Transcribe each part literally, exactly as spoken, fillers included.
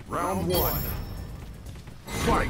Round one. Fight!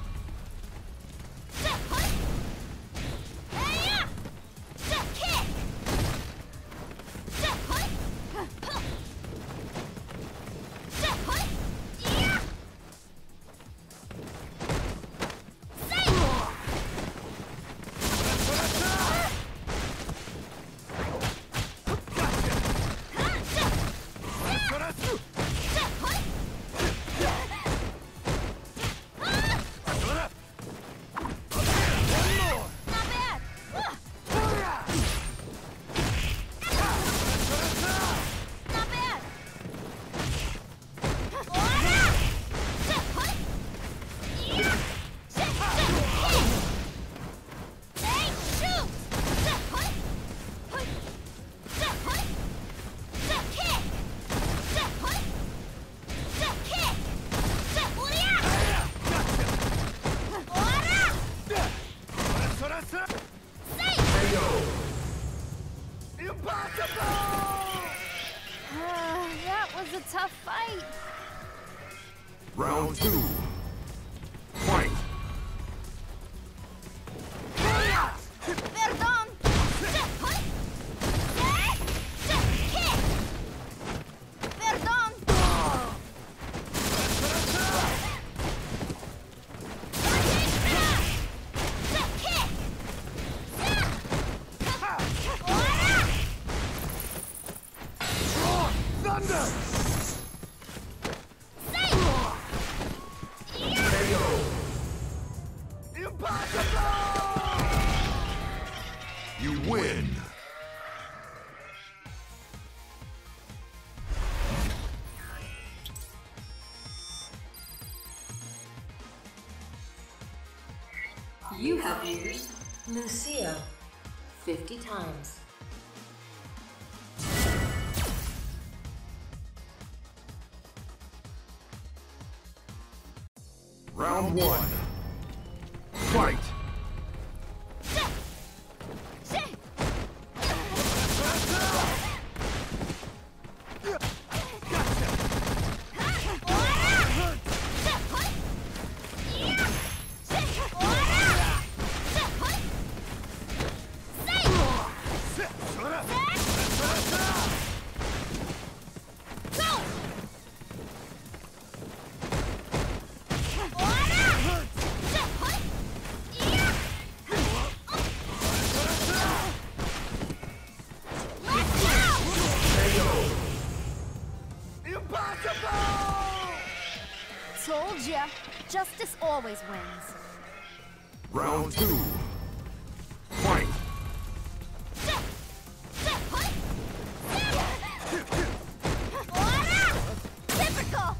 A tough fight. Round two. Fight! Perdón. Perdón. Thunder! You win! You have used Lucio fifty times. Round one. Fight! Told ya, justice always wins. Round two. Fight! Typical!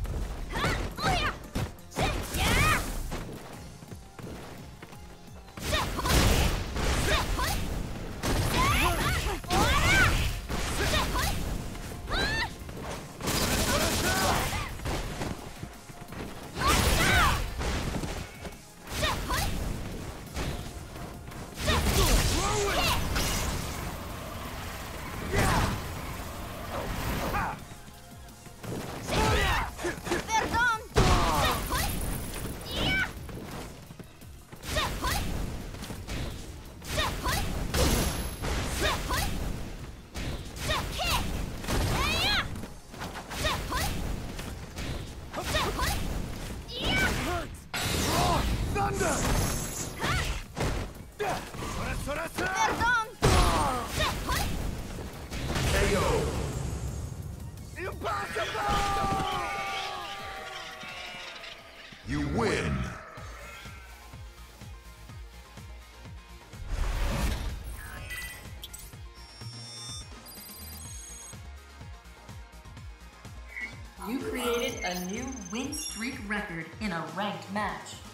Thunder! Perdón! K O! Impossible! You win! You created a new win streak record in a ranked match.